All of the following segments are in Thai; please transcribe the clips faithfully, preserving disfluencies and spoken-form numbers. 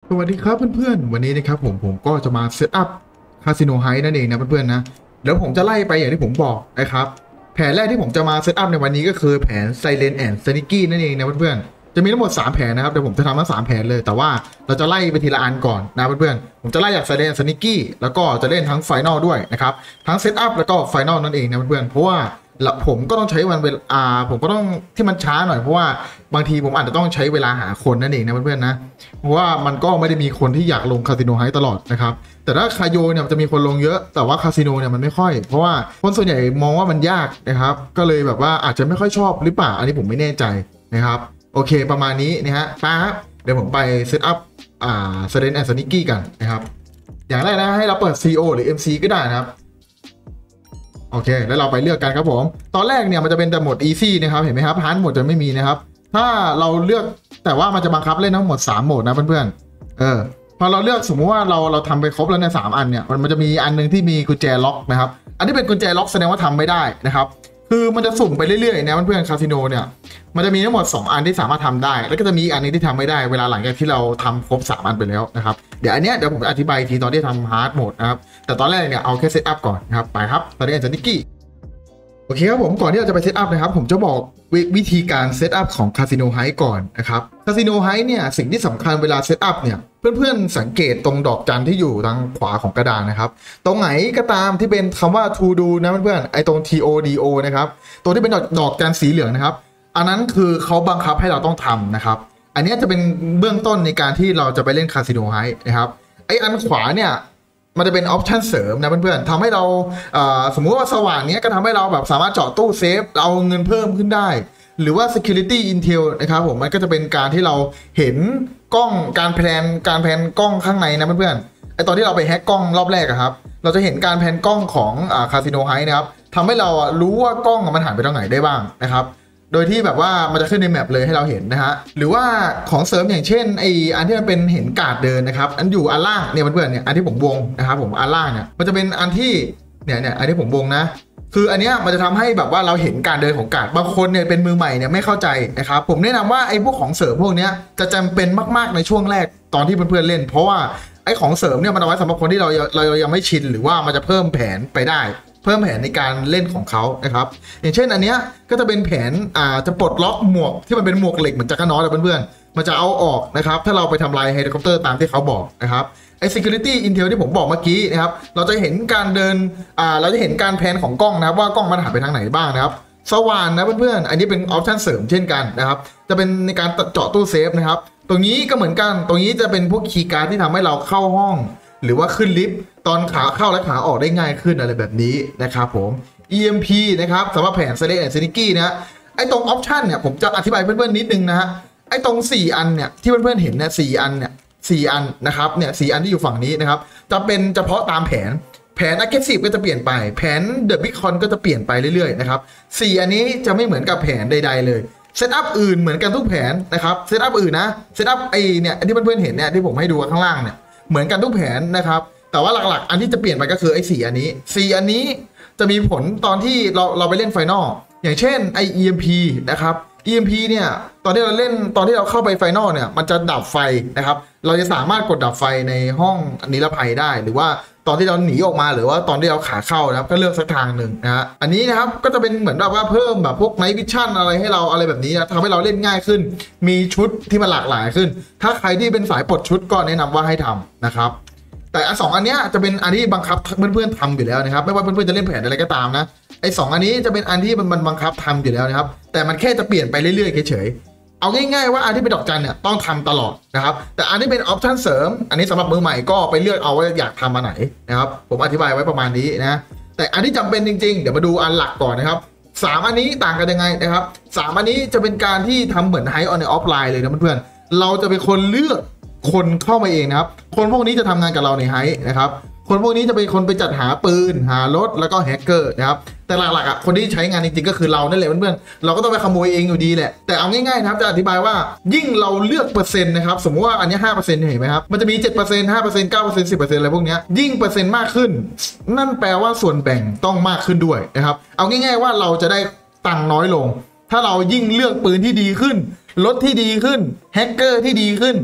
สวัสดีครับเพื่อนๆวันนี้นะครับผมผมก็จะมาเซตอัพคาสิโนไฮนั่นเองนะเพื่อนๆนะเดี๋ยวผมจะไล่ไปอย่างที่ผมบอกนะครับแผนแรกที่ผมจะมาเซตอัพในวันนี้ก็คือแผน Silent and Sneaky นั่นเองนะเพื่อนๆจะมีทั้งหมดสามแผนนะครับเดี๋ยวผมจะทำทั้งสามแผนเลยแต่ว่าเราจะไล่ไปทีละอันก่อนนะเพื่อนๆผมจะไล่จาก Silent and Sneaky แล้วก็จะเล่นทั้ง Final ด้วยนะครับทั้งเซตอัพแล้วก็ Final นั่นเองนะเพื่อนๆเพราะว่าละผมก็ต้องใช้วันเวลาอ่าผมก็ต้องที่มันช้าหน่อยเพราะว่าบางทีผมอาจจะต้องใช้เวลาหาคนนั่นเองนะเพื่อนๆนะเพราะว่ามันก็ไม่ได้มีคนที่อยากลงคาสิโนไฮตลอดนะครับแต่ถ้าคาโยเนี่ยจะมีคนลงเยอะแต่ว่าคาสิโนเนี่ยมันไม่ค่อยเพราะว่าคนส่วนใหญ่มองว่ามันยากนะครับก็เลยแบบว่าอาจจะไม่ค่อยชอบหรือเปล่าอันนี้ผมไม่แน่ใจนะครับโอเคประมาณนี้นะฮะป้าครับเดี๋ยวผมไปเซตอัพอ่า Silent and Sneaky กันนะครับอย่างแรกนะให้เราเปิด ซี โอ หรือ เอ็ม ซี ก็ได้นะครับโอเคแล้วเราไปเลือกกันครับผมตอนแรกเนี่ยมันจะเป็นแต่โหมด easy นะครับเห็นไหมครับฮาร์ดโหมดจะไม่มีนะครับถ้าเราเลือกแต่ว่ามันจะบังคับเล่นทั้งหมดสามโหมดนะเพื่อนๆเออพอเราเลือกสมมุติว่าเราเราทำไปครบแล้วในสามอันเนี่ยมันมันจะมีอันนึงที่มีกุญแจล็อกนะครับอันที่เป็นกุญแจล็อกแสดงว่าทำไม่ได้นะครับคือมันจะสุ่มไปเรื่อยๆนะเพื่อนๆคาสิโนเนี่ยมันจะมีทั้งหมดสองอันที่สามารถทำได้แล้วก็จะมีอันนึงที่ทำไม่ได้เวลาหลังจากที่เราทำครบสามอันไปแล้วนะครับเดี๋ยวอันเนี้ยเดี๋ยวผมอธิบายทีตอนที่ทำฮาร์ดโหมดนะครับแต่ตอนแรกเนี่ยเอาแค่เซตอัพก่อนนะครับไปครับตอนนี้จะนิกกี้โอเคครับผมก่อนที่เราจะไปเซตอัพนะครับผมจะบอกววิธีการเซตอัพของคาสิโนไฮก่อนนะครับคาสิโนไฮเนี่ยสิ่งที่สำคัญเวลาเซตอัพเนี่ยเพื่อนๆสังเกตตรงดอกจันที่อยู่ทางขวาของกระดานนะครับตรงไหนก็ตามที่เป็นคำว่า to do นะเพื่อนๆไอตรง ที โอ ดี โอ นะครับตัวที่เป็นดอกดอกจันสีเหลืองนะครับอันนั้นคือเขาบังคับให้เราต้องทำนะครับอันนี้จะเป็นเบื้องต้นในการที่เราจะไปเล่นคาสิโนไฮนะครับไออันขวาเนี่ยมันจะเป็นออปชันเสริมนะเพื่อนๆทำให้เราสมมุติว่าสว่างเนี้ยก็ทำให้เราแบบสามารถเจาะตู้เซฟเอาเงินเพิ่มขึ้นได้หรือว่า security intel นะครับผมมันก็จะเป็นการที่เราเห็นกล้องการแพนการแพนกล้องข้างในนะเพื่อนๆไอตอนที่เราไปแฮกกล้องรอบแรกอะครับเราจะเห็นการแพนกล้องของคาสิโนไฮนะครับทำให้เรารู้ว่ากล้องมันหันไปทางไหนได้บ้างนะครับโดยที่แบบว่ามันจะขึ้นในแมปเลยให้เราเห็นนะฮะหรือว่าของเสริมอย่างเช่นไออันที่มันเป็นเห็นการ์ดเดินนะครับอันอยู่อันล่างเนี่ยเพื่อนๆเนี่ยอันที่ผมวงนะครับผมอันล่างเนี่ยมันจะเป็นอันที่เนี่ยเนี่ยอันที่ผมวงนะคืออันเนี้ยมันจะทำให้แบบว่าเราเห็นการเดินของการ์ดบางคนเนี่ยเป็นมือใหม่เนี่ยไม่เข้าใจนะครับผมแนะนำว่าไอ้พวกของเสริมพวกเนี้ยจะจำเป็นมากๆในช่วงแรกตอนที่เพื่อนๆเล่นเพราะว่าไอ้ของเสริมเนี่ยมันเอาไว้สำหรับคนที่เราเรายังไม่ชินหรือว่ามันจะเพิ่มแผนไปได้เพิ่มแผนในการเล่นของเขานะครับอย่างเช่นอันเนี้ยก็จะเป็นแผนอ่าจะปลดล็อกหมวกที่มันเป็นหมวกเหล็กเหมือนจักรนอตเพื่อนๆมันจะเอาออกนะครับถ้าเราไปทำลายเฮลิคอปเตอร์ตามที่เขาบอกนะครับไอ้ security intel ที่ผมบอกเมื่อกี้นะครับเราจะเห็นการเดินอ่าเราจะเห็นการแพนของกล้องนะครับว่ากล้องมันหันไปทางไหนบ้างนะครับสว่านนะเพื่อนๆอันนี้เป็นออปชั่นเสริมเช่นกันนะครับจะเป็นในการเจาะตู้เซฟนะครับตรงนี้ก็เหมือนกันตรงนี้จะเป็นพวกคีย์การ์ดที่ทำให้เราเข้าห้องหรือว่าขึ้นลิฟต์ตอนขาเข้าและขาออกได้ง่ายขึ้นอะไรแบบนี้นะครับผม อี เอ็ม พี นะครับสำหรับแผน Silent and Sneaky นะไอ้ตรงออปชันเนี่ยผมจะอธิบายเพื่อนๆนิดนึงนะฮะไอ้ตรงสี่อันเนี่ยที่เพื่อนๆเห็นเนี่ยสี่อันเนี่ยสี่อันนะครับเนี่ยสี่อันที่อยู่ฝั่งนี้นะครับจะเป็นเฉพาะตามแผนแผน Aggressive ก็จะเปลี่ยนไปแผน The Beacon ก็จะเปลี่ยนไปเรื่อยๆนะครับสี่อันนี้จะไม่เหมือนกับแผนใดๆเลยเซตอัพอื่นเหมือนกันทุกแผนนะครับเซตอัพอื่นนะเซตอัพไอเนี่ยที่เพื่อนๆเห็นเนี่ยที่ผมให้ดูข้างล่างเนี่ยเหมือนกันทุกแผนนะครับแต่ว่าหลักๆอันที่จะเปลี่ยนไปก็คือไอ้สี่อันนี้สี่อันนี้จะมีผลตอนที่เราเราไปเล่นไฟนอลอย่างเช่นไอ อี เอ็ม พี นะครับ อี เอ็ม พี เนี่ยตอนที่เราเล่นตอนที่เราเข้าไปไฟนอลเนี่ยมันจะดับไฟนะครับเราจะสามารถกดดับไฟในห้องนิรภัยได้หรือว่าตอนที่เราหนีออกมาหรือว่าตอนที่เราขาเข้านะครับก็เลือกสักทางหนึ่งนะฮะอันนี้นะครับก็จะเป็นเหมือนแบบว่าเพิ่มแบบพวกไนท์วิชั่นอะไรให้เราอะไรแบบนี้นะทำให้เราเล่นง่ายขึ้นมีชุดที่มันหลากหลายขึ้นถ้าใครที่เป็นสายปลดชุดก็แนะนำว่าให้ทำนะครับแต่อันสองอันนี้จะเป็นอันที่บังคับเพื่อนๆทำอยู่แล้วนะครับไม่ว่าเพื่อนๆจะเล่นแผนอะไรก็ตามนะไอ้สองอันนี้จะเป็นอันที่มันบังคับทำอยู่แล้วนะครับแต่มันแค่จะเปลี่ยนไปเรื่อยๆเฉยๆเอาง่ายๆว่าอันที่เป็นดอกจันเนี่ยต้องทำตลอดนะครับแต่อันที่เป็นออปชั่นเสริมอันนี้สำหรับมือใหม่ก็ไปเลือกเอาว่าอยากทำมาไหนนะครับผมอธิบายไว้ประมาณนี้นะแต่อันที่จำเป็นจริงๆเดี๋ยวมาดูอันหลักก่อนนะครับสามอันนี้ต่างกันยังไงนะครับสามอันนี้จะเป็นการที่ทำเหมือนไฮออนในออฟไลน์เลยนะเพื่อนๆเราจะเป็นคนเลือกคนเข้ามาเองนะครับคนพวกนี้จะทำงานกับเราในไฮนะครับคนพวกนี้จะเป็นคนไปจัดหาปืนหารถแล้วก็แฮกเกอร์นะครับแต่หลักๆอ่ะคนที่ใช้งานจริงๆก็คือเรานั่นแหละเพื่อนๆเราก็ต้องไปขโมยเองอยู่ดีแหละแต่เอาง่ายๆนะครับจะอธิบายว่ายิ่งเราเลือกเปอร์เซ็นต์นะครับสมมติว่าอันนี้ ห้าเปอร์เซ็นต์ เห็นไหมครับมันจะมี เจ็ดเปอร์เซ็นต์ ห้าเปอร์เซ็นต์ เก้าเปอร์เซ็นต์ สิบเปอร์เซ็นต์ อะไรพวกนี้ยิ่งเปอร์เซ็นต์มากขึ้นนั่นแปลว่าส่วนแบ่งต้องมากขึ้นด้วยนะครับเอาง่ายๆว่าเราจะได้ตังค์น้อยลงถ้าเรายิ่งเลือกปืนที่ดีขึ้นรถที่ดีขึ้นแฮกเกอร์ที่ดีขึ้น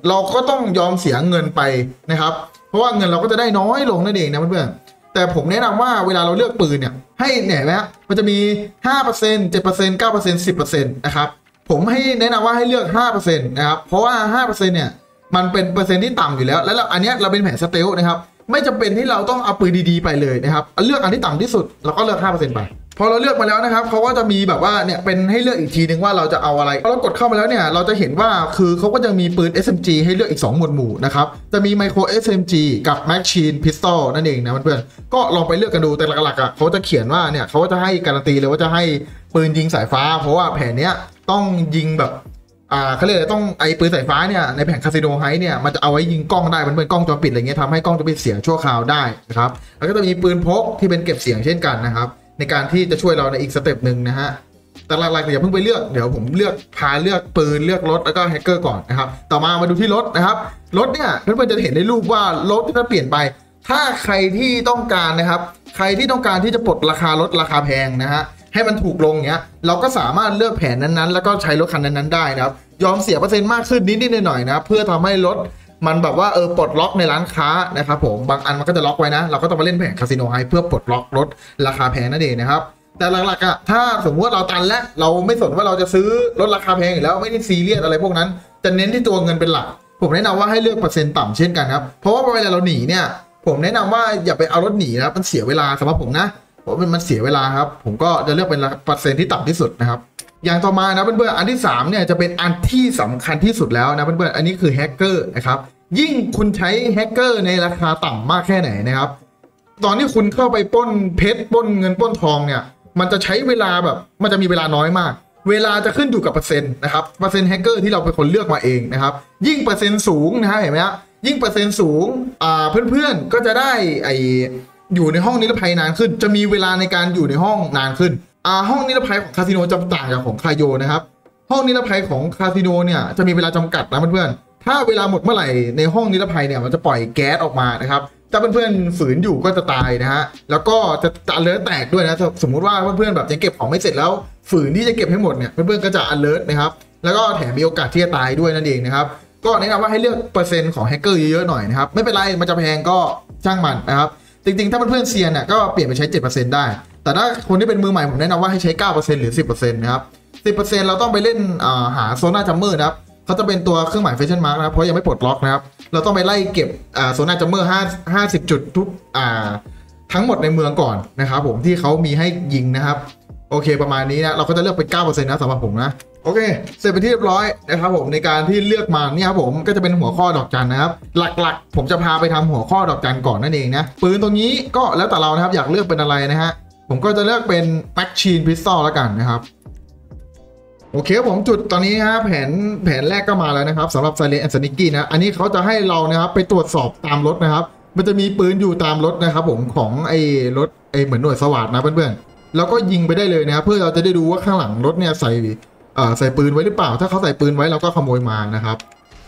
เราก็ต้องยอมเสียเงินไปนะครับเพราะว่าเงินเราก็จะได้น้อยลงนั่นเองนะเพื่อนๆแต่ผมแนะนำว่าเวลาเราเลือกปืนเนี่ยให้เนี่ยนะมันจะมี ห้าเปอร์เซ็นต์ เจ็ดเปอร์เซ็นต์ เก้าเปอร์เซ็นต์ สิบเปอร์เซ็นต์ นะครับผมให้แนะนำว่าให้เลือก ห้าเปอร์เซ็นต์ นะครับเพราะว่า ห้าเปอร์เซ็นต์ เนี่ยมันเป็นเปอร์เซ็นต์ที่ต่ำอยู่แล้วแล้วอันนี้เราเป็นแผนสเตลนะครับไม่จำเป็นที่เราต้องเอาปืนดีๆไปเลยนะครับเลือกอันที่ต่ำที่สุดเราก็เลือก ห้าเปอร์เซ็นต์ ไปพอเราเลือกมาแล้วนะครับเขาก็จะมีแบบว่าเนี่ยเป็นให้เลือกอีกทีนึงว่าเราจะเอาอะไรพอเรากดเข้ามาแล้วเนี่ยเราจะเห็นว่าคือเขาก็จะมีปืน เอส เอ็ม จี ให้เลือกอีกสองหมวดหมู่นะครับจะมีไมโคร เอส เอ็ม จี กับ Machine Pistol นั่นเองนะเพื่อนๆก็ลองไปเลือกกันดูแต่หลักๆอ่ะเขาจะเขียนว่าเนี่ยเขาจะให้การันตีเลยว่าจะให้ปืนยิงสายฟ้าเพราะว่าแผนเนี้ยต้องยิงแบบอ่าเขาเรียกอะไรต้องไอปืนสายฟ้าเนี่ยในแผงคาสิโนไฮเนี่ยมันจะเอาไว้ยิงกล้องได้มันเป็นกล้องจอปิดอะไรเงี้ยทำให้กล้องจอปิดเสียชั่วคราวได้นะครับแล้วก็จะมีปืนพกที่เป็นเก็บเสียงเช่นกันนะครับในการที่จะช่วยเราในอีกสเต็ปหนึ่งนะฮะแต่หลักๆอย่าเพิ่งไปเลือกเดี๋ยวผมเลือกพาเลือกปืนเลือกรถแล้วก็แฮกเกอร์ก่อนนะครับต่อมามาดูที่รถนะครับรถเนี่ยเพื่อนๆจะเห็นในรูปว่ารถที่จะเปลี่ยนไปถ้าใครที่ต้องการนะครับใครที่ต้องการที่จะปลดราคารถราคาแพงนะฮะให้มันถูกลงเงี้ยเราก็สามารถเลือกแผนนั้นๆแล้วก็ใช้รถคันนั้นๆได้นะครับยอมเสียเปอร์เซ็นต์มากขึ้นนิดๆหน่อยๆนะเพื่อทำให้รถมันแบบว่าเออปลดล็อกในร้านค้านะครับผมบางอันมันก็จะล็อกไว้นะเราก็ต้องมาเล่นแผงคาสิโนไฮเพื่อปลดล็อกรถราคาแพงนั่นเองนะครับแต่หลักๆอะถ้าสมมติว่าเราตันแล้วเราไม่สนว่าเราจะซื้อรถราคาแพงอยู่แล้วไม่ได้ซีเรียสอะไรพวกนั้นจะเน้นที่ตัวเงินเป็นหลักผมแนะนำว่าให้เลือกเปอร์เซ็นต์ต่ำเช่นกันครับเพราะว่าเวลาเราหนีเนี่ยผมแนะนำว่าอย่าไปเอารถหนีนะมันเสียเวลาสำหรับผมนะผมมันมันเสียเวลาครับผมก็จะเลือกเป็นเปอร์เซ็นต์ที่ต่ำที่สุดนะครับอย่างต่อมานะเพื่อนๆอันที่สามเนี่ยจะเป็นอันที่สำคัญที่สุดแล้วนะเพื่อนๆอันนี้คือแฮกเกอร์นะครับยิ่งคุณใช้แฮกเกอร์ในราคาต่ำมากแค่ไหนนะครับตอนที่คุณเข้าไปปล้นเพชรปล้นเงินปล้นทองเนี่ยมันจะใช้เวลาแบบมันจะมีเวลาน้อยมากเวลาจะขึ้นอยู่กับเปอร์เซ็นต์นะครับเปอร์เซ็นต์แฮกเกอร์ที่เราเป็นคนเลือกมาเองนะครับยิ่งเปอร์เซ็นต์สูงนะฮะเห็นไหมฮะยิ่งเปอร์เซ็นต์สูงอ่าเพื่อนๆก็จะได้ไออยู่ในห้องนิรภัยนานขึ้นจะมีเวลาในการอยู่ในห้องนานขึ้นอ่าห้องนิรภัยของคาสิโนจะต่างจากของคาโยนะครับห้องนิรภัยของคาสิโนเนี่ยจะมีเวลาจำกัดนะเพื่อนๆถ้าเวลาหมดเมื่อไหร่ในห้องนิรภัยเนี่ยมันจะปล่อยแก๊สออกมานะครับถ้าเพื่อนๆฝืนอยู่ก็จะตายนะฮะแล้วก็จะอัลเลิร์ตแตกด้วยนะสมมุติว่าเพื่อนๆแบบจะเก็บของไม่เสร็จแล้วฝืนที่จะเก็บให้หมดเนี่ยเพื่อนๆก็จะอัลเลิร์ตนะครับแล้วก็แถมมีโอกาสที่จะตายด้วยนั่นเองนะครับก็แนะนำว่าให้เลือกเปอร์เซ็นต์ของแฮกเกอร์เยอะๆหน่อยนะครับไม่เป็นไรมันจะแพงก็ช่างมันนะครับจริงๆถ้าเพื่อนๆเซียนเนี่ยก็เปลี่ยนไปใช้ เจ็ดเปอร์เซ็นต์ ได้แต่ถ้าคนที่เป็นมือใหม่ผมแนะนำว่าให้ใช้ เก้าเปอร์เซ็นต์ หรือ สิบเปอร์เซ็นต์ นะครับ สิบเปอร์เซ็นต์ เราต้องไปเล่นหาโซน่าจัมเมอร์นะครับเขาจะเป็นตัวเครื่องหมายเฟชั่นมาร์กนะครับเพราะยังไม่ปลดล็อกนะครับเราต้องไปไล่เก็บโซน่าจัมเมอร์ห้า ห้าสิบจุดทุกทั้งหมดในเมืองก่อนนะครับผมที่เขามีให้ยิงนะครับโอเคประมาณนี้นะเราก็จะเลือกเป็น เก้าเปอร์เซ็นต์ นะสำหรับผมนะโอเคเสร็จไปที่เรียบร้อยนะครับผมในการที่เลือกมาเนี่ยครับผมก็จะเป็นหัวข้อดอกจันนะครับหลักๆผมจะพาไปทำหัวข้อดอกจันก่อนนั่นเองนะปืนตรงนี้ก็แล้วแต่เรานะครับอยากเลือกเป็นอะไรนะฮะผมก็จะเลือกเป็น Machine Pistol แล้วกันนะครับโอเคผมจุดตอนนี้ฮะแผนแผนแรกก็มาแล้วนะครับสำหรับ Silent and Sneaky นะอันนี้เขาจะให้เรานะครับไปตรวจสอบตามรถนะครับมันจะมีปืนอยู่ตามรถนะครับผมของไอ้รถไอ้เหมือนหน่วยสวัสดนะเพื่อนๆแล้วก็ยิงไปได้เลยนะครับเพื่อเราจะได้ดูว่าข้างหลังรถเนี่ยใส่เอ่อใส่ปืนไว้หรือเปล่าถ้าเขาใส่ปืนไว้เราก็ขโมยมานะครับ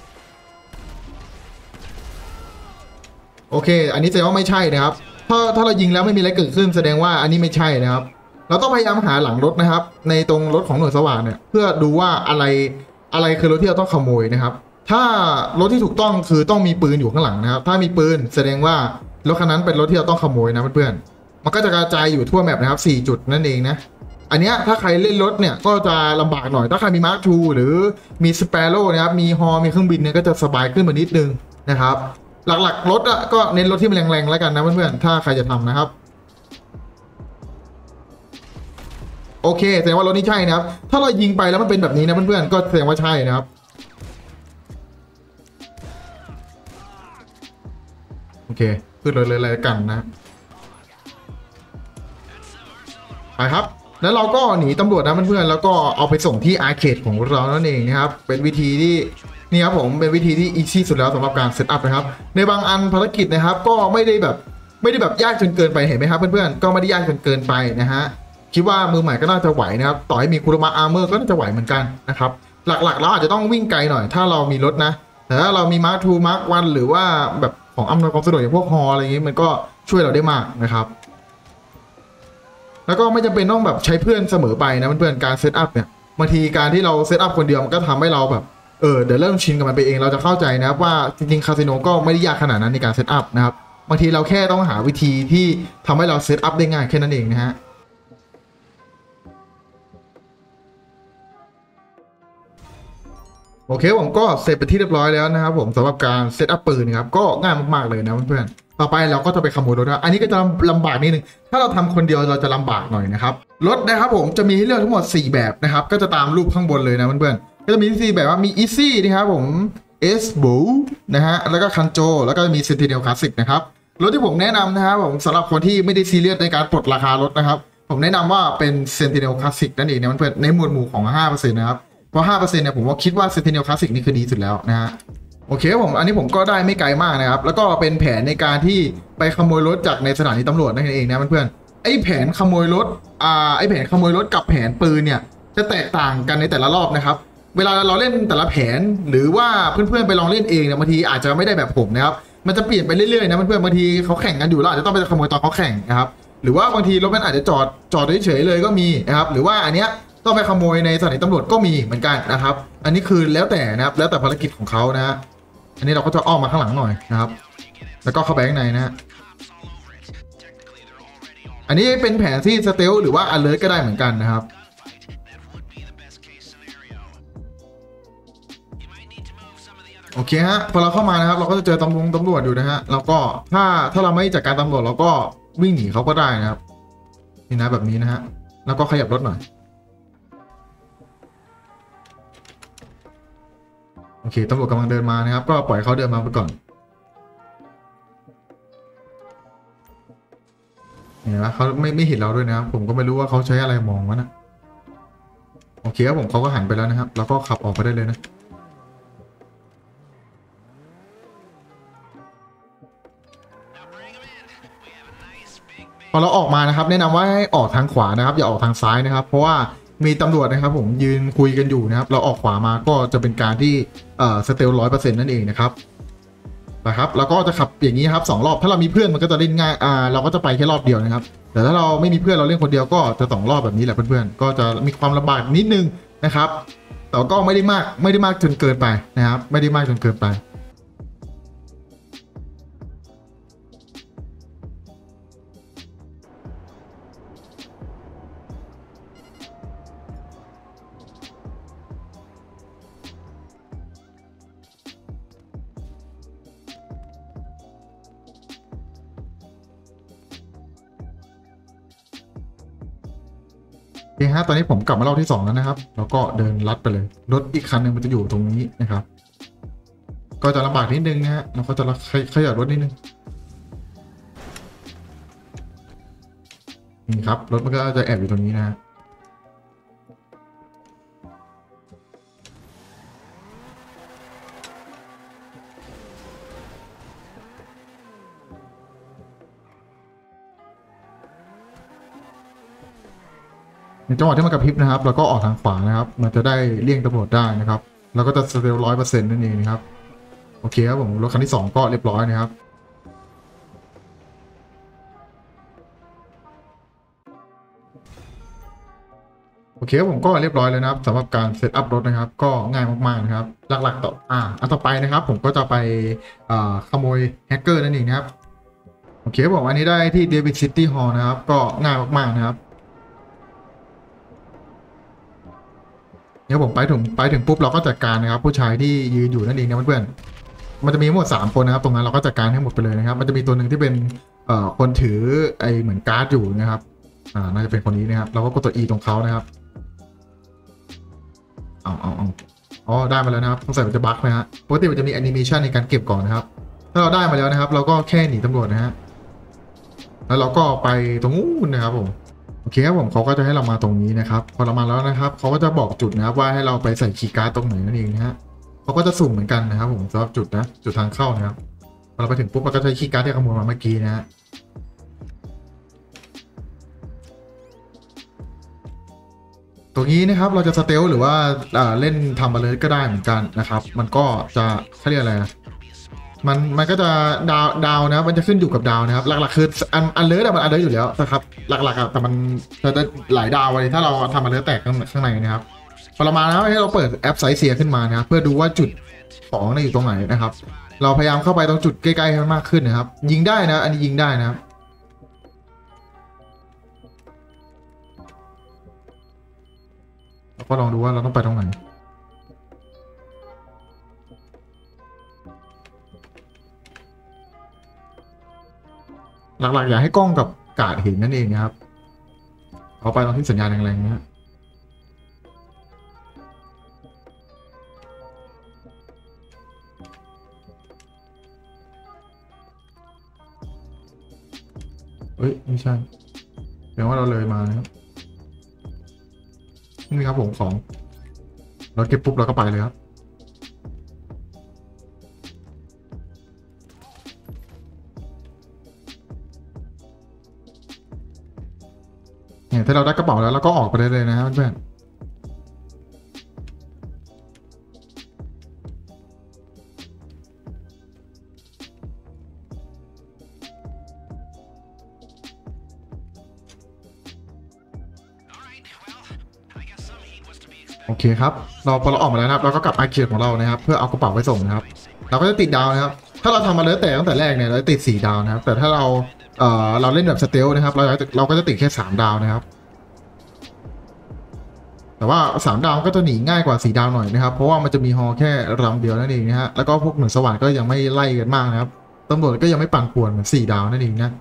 โอเคอันนี้แสดงว่าไม่ใช่นะครับถ้าถ้าเรายิงแล้วไม่มีอะไรเกิดขึ้นแสดงว่าอันนี้ไม่ใช่นะครับเราต้องพยายามหาหลังรถนะครับในตรงรถของหน่วยสว่างเนี่ยเพื่อดูว่าอะไรอะไรคือรถที่เราต้องขโมยนะครับถ้ารถที่ถูกต้องคือต้องมีปืนอยู่ข้างหลังนะครับถ้ามีปืนแสดงว่ารถคันนั้นเป็นรถที่เราต้องขโมยนะเพื่อนๆมันก็จะกระจายอยู่ทั่วแมปนะครับสี่จุดนั่นเองนะอันนี้ถ้าใครเล่นรถเนี่ยก็จะลำบากหน่อยถ้าใครมีมาร์คทูหรือมีสเปโร่นะครับมีฮอมีเครื่องบินเนี่ยก็จะสบายขึ้นมานิดนึงนะครับหลักๆรถอ่ะก็เน้นรถที่มันแรงๆแล้วกันนะเพื่อนๆถ้าใครจะทำนะครับโอเคแสดงว่ารถนี้ใช่นะครับถ้าเรายิงไปแล้วมันเป็นแบบนี้นะเพื่อนๆก็แสดงว่าใช่นะครับโอเคขึ้นเลยเลยกันนะไปครับแล้วเราก็หนีตำรวจนะเพื่อนๆแล้วก็เอาไปส่งที่อาร์เคดของเรานั่นเองนะครับเป็นวิธีที่นี่ครับผมเป็นวิธีที่อีซี่สุดแล้วสำหรับการเซตอัพนะครับในบางอันภารกิจนะครับก็ไม่ได้แบบไม่ได้แบบยากจนเกินไปเห็นไหมครับเพื่อนๆก็ไม่ได้ยากจนเกินไปนะฮะคิดว่ามือใหม่ก็น่าจะไหวนะครับต่อให้มีคุรุมะอาร์เมอร์ก็น่าจะไหวเหมือนกันนะครับหลักๆเราอาจจะต้องวิ่งไกลหน่อยถ้าเรามีรถนะแต่ถ้าเรามีมาร์คทูมาร์ควันหรือว่าแบบของอำนวยความสะดวกอย่างพวกฮออะไรอย่างงี้มันก็ช่วยเราได้มากนะครับแล้วก็ไม่จำเป็นต้องแบบใช้เพื่อนเสมอไปนะเพื่อนๆการเซตอัพเนี่ยบางทีการที่เราเซตอัพคนเดียวมันก็ทำให้เราแบบเออเดี๋ยวเริ่มชินกับมันไปเองเราจะเข้าใจนะครับว่าจริงๆคาสิโนก็ไม่ได้ยากขนาดนั้นในการเซตอัพนะครับบางทีเราแค่ต้องหาวิธีที่ทำให้เราเซตอัพได้ง่ายแค่นั้นเองนะฮะโอเคผมก็เสร็จไปที่เรียบร้อยแล้วนะครับผมสำหรับการเซตอัพปืนนะครับก็ง่ายมากๆเลยนะเพื่อนๆต่อไปเราก็จะไปขโมยรถนะอันนี้ก็จะลำบากนิดนึงถ้าเราทำคนเดียวเราจะลำบากหน่อยนะครับรถนะครับผมจะมีให้เลือกทั้งหมดสี่แบบนะครับก็จะตามรูปข้างบนเลยนะเพื่อนๆก็จะมีสี่แบบว่ามี Easy นะครับผม S b o นะฮะแล้วก็คันโจแล้วก็มี Sentinel Classic นะครับรถที่ผมแนะนำนะครับผมสำหรับคนที่ไม่ได้ซีเรียสในการปลดราคารถนะครับผมแนะนำว่าเป็น Sentinel Classic นั่นเองนะเพื่อนๆในหมวดหมู่ของ ห้าเปอร์เซ็นต์ นะครับเพราะ ห้าเปอร์เซ็นต์ เนี่ยผมว่าคิดว่า Sentinel Classic นี่คือดีสุดแล้วนะฮะโอเคผมอันนี้ผมก็ได้ไม่ไกลมากนะครับแล้วก็เป็นแผนในการที่ไปขโมยรถจากในสถานีตำรวจนั่นเองนะเพื่อนๆไอ้แผนขโมยรถอ่าไอ้แผนขโมยรถกับแผนปืนเนี่ยจะแตกต่างกันในแต่ละรอบนะครับเวลาเราเล่นแต่ละแผนหรือว่าเพื่อนๆไปลองเล่นเองเนี่ยบางทีอาจจะไม่ได้แบบผมนะครับมันจะเปลี่ยนไปเรื่อยๆนะเพื่อนๆบางทีเขาแข่งกันอยู่แล้วอาจจะต้องไปขโมยตอนเขาแข่งนะครับหรือว่าบางทีรถมันอาจจะจอดจอดเฉยๆเลยก็มีนะครับหรือว่าอันเนี้ยต้องไปขโมยในสถานีตำรวจก็มีเหมือนกันนะครับอันนี้คือแล้วแต่นะครับแล้วแต่ภารกิจของเขานะฮะอันนี้เราก็จะอ้อมมาข้างหลังหน่อยนะครับแล้วก็เข้าไปข้างในนะฮะอันนี้เป็นแผนที่สเตลหรือว่า alert ก็ได้เหมือนกันนะครับโอเคฮะพอเราเข้ามานะครับเราก็จะเจอตำรวจตำรวจอยู่นะฮะแล้วก็ถ้าถ้าเราไม่จัดการตำรวจเราก็วิ่งหนีเขาก็ได้นะครับนี่นะแบบนี้นะฮะแล้วก็ขยับรถหน่อยโอเคตำรวจกำลังเดินมานะครับก็ปล่อยเขาเดินมาไปก่อนเห็นไหมเขาไม่ไม่เห็นเราด้วยนะครับผมก็ไม่รู้ว่าเขาใช้อะไรมองวะนะโอเคครับผมเขาก็หันไปแล้วนะครับแล้วก็ขับออกไปได้เลยนะพอเราออกมานะครับแนะนำว่าให้ออกทางขวานะครับอย่าออกทางซ้ายนะครับเพราะว่ามีตำรวจนะครับผมยืนคุยกันอยู่นะครับเราออกขวามาก็จะเป็นการที่เอ่อสเตลร้อยเปอร์เซ็นต์นั่นเองนะครับนะครับแล้วก็จะขับอย่างนี้ครับสองรอบถ้าเรามีเพื่อนมันก็จะเล่นง่ายอ่าเราก็จะไปแค่รอบเดียวนะครับแต่ถ้าเราไม่มีเพื่อนเราเล่นคนเดียวก็จะสองรอบแบบนี้แหละเพื่อนๆก็จะมีความลำบากนิดนึงนะครับแต่ก็ไม่ได้มากไม่ได้มากจนเกินไปนะครับไม่ได้มากจนเกินไปโอเคฮะตอนนี้ผมกลับมารอบที่สองแล้วนะครับแล้วก็เดินลัดไปเลยรถอีกคันหนึ่งมันจะอยู่ตรงนี้นะครับก็จะลำบากนิดนึงนะฮะเราก็จะขยับรถนิดนึงนี่ครับรถมันก็จะแอบอยู่ตรงนี้นะฮะในจังหวะที่มันกระพริบนะครับเราก็ออกทางขวานะครับมันจะได้เลี่ยงตำรวจได้นะครับแล้วก็จะสเตลร้อยเปอร์เซ็นต์นั่นเองนะครับโอเคครับผมรถคันที่สองก็เรียบร้อยนะครับโอเคผมก็เรียบร้อยเลยนะครับสำหรับการเซตอัพรถนะครับก็ง่ายมากๆนะครับหลักๆต่ออ่าอันต่อไปนะครับผมก็จะไปอ่าขโมยแฮกเกอร์นั่นเองนะครับโอเคผมอันนี้ได้ที่เดวิดซิตี้ฮอลล์นะครับก็ง่ายมากๆนะครับเดี๋ยวผมไปถึงไปถึงปุ๊บเราก็จัดการนะครับผู้ชายที่ยืนอยู่นั่นเองนะเพื่อนๆมันจะมีทั้งหมดสามคนนะครับตรงนั้นเราก็จัดการให้หมดไปเลยนะครับมันจะมีตัวหนึ่งที่เป็นเอ่อคนถือไอเหมือนการ์ดอยู่นะครับอ่าน่าจะเป็นคนนี้นะครับเราก็กดตัว E ตรงเขานะครับเอาเอาเอาอ๋อได้มาแล้วนะครับสงสัยมันจะบั๊กนะฮะปกติมันจะมีแอนิเมชันในการเก็บก่อนนะครับถ้าเราได้มาแล้วนะครับเราก็แค่หนีตำรวจนะฮะแล้วเราก็ไปตรงนู้นนะครับผมโอเคครับผมเขาก็จะให้เรามาตรงนี้นะครับพอเรามาแล้วนะครับเขาก็จะบอกจุดนะครับว่าให้เราไปใส่คีย์การ์ดตรงไหนนั่นเองนะฮะเขาก็จะสุ่มเหมือนกันนะครับผมสำหรับจุดนะจุดทางเข้านะครับพอเราไปถึงปุ๊บเราก็ใช้คีย์การ์ดที่ขโมยมาเมื่อกี้นะฮะตรงนี้นะครับเราจะสเตลหรือว่าเล่นทำอะไรก็ได้เหมือนกันนะครับมันก็จะเขาเรียกอะไรนะมันมันก็จะดาวดาวนะมันจะขึ้นอยู่กับดาวนะครับหลักๆคืออันอันเลิศมันอันเลิศอยู่แล้วนะครับหลักๆอะแต่มันจะได้หลายดาวเลยถ้าเราทำอันเลิศแตกข้างข้างในนะครับประมาณนะให้เราเปิดแอปไซเซียขึ้นมานะครับเพื่อดูว่าจุดของเนี่ยอยู่ตรงไหนนะครับเราพยายามเข้าไปตรงจุดใกล้ๆให้มันมากขึ้นนะครับยิงได้นะอันนี้ยิงได้นะครับเราก็ลองดูว่าเราต้องไปตรงไหนหลักๆอย่าให้กล้องกับกาดเห็นนั่นเองนะครับเอาไปตรงที่สัญญาณแรงๆนะฮะเอ้ยไม่ใช่แปลว่าเราเลยมานะครับนี่ครับผมของเราเก็บปุ๊บเราก็ไปเลยครับเนี่ยถ้าเราได้กระเป๋าแล้วเราก็ออกไปได้เลยนะครับเพื่อนโอเคครับเราพอเราออกมาแล้วนะครับเราก็กลับอาร์เคดของเรานะครับเพื่อเอากระเป๋าไปส่งนะครับเราก็จะติดดาวนะครับถ้าเราทำมาเลยแต่ตั้งแต่แรกเนี่ยเราติดสี่ดาวนะครับแต่ถ้าเราเอ่อเราเล่นแบบสเตลนะครับเราเราก็จะติดแค่สามดาวนะครับแต่ว่าสามดาวก็จะหนีง่ายกว่าสี่ดาวหน่อยนะครับเพราะว่ามันจะมีฮอแค่ลำเดียวนั่นเองนะฮะแล้วก็พวกหน่วยสว่านก็ยังไม่ไล่กันมากนะครับตำรวจก็ยังไม่ปั่นป่วนเหมือนสี่ดาวนั่นเองนะ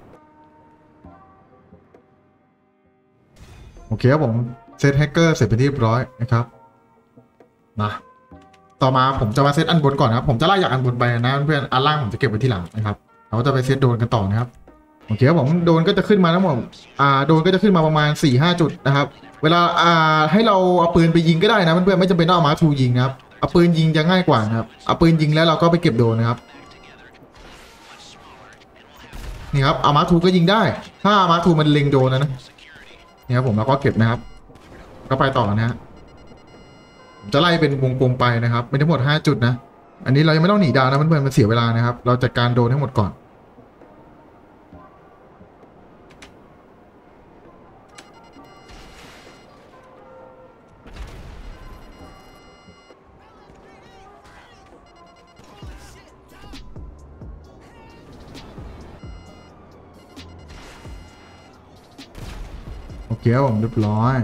โอเคครับผมเซตแฮกเกอร์เสร็จเป็นที่เรียบร้อยนะครับนะต่อมาผมจะมาเซตอันบนก่อนนะครับผมจะไล่จากอันบนไปนะเพื่อนอันล่างผมจะเก็บไว้ที่หลังนะครับเราจะไปเซตโดนกันต่อนะครับโอเคครับผมโดนก็จะขึ้นมาทั้งหมดอ่าโดนก็จะขึ้นมาประมาณ สี่ห้า จุดนะครับเวลาอ่าให้เราเอาปืนไปยิงก็ได้นะเพื่อนๆไม่จำเป็นต้องเอามาทูยิงนะครับเอาปืนยิงจะง่ายกว่านะครับเอาปืนยิงแล้วเราก็ไปเก็บโดนนะครับนี่ครับเอามาทูก็ยิงได้ถ้าเอามาทูมันเล็งโดนนะนะนี่ครับผมเราก็เก็บนะครับก็ไปต่อนะฮะจะไล่เป็นวงกลมไปนะครับเป็นทั้งหมดห้าจุดนะอันนี้เรายังไม่ต้องหนีดาวนะเพื่อนๆมันเสียเวลานะครับเราจัดการโดนให้หมดก่อนโอเคครับผมเรียบร้อย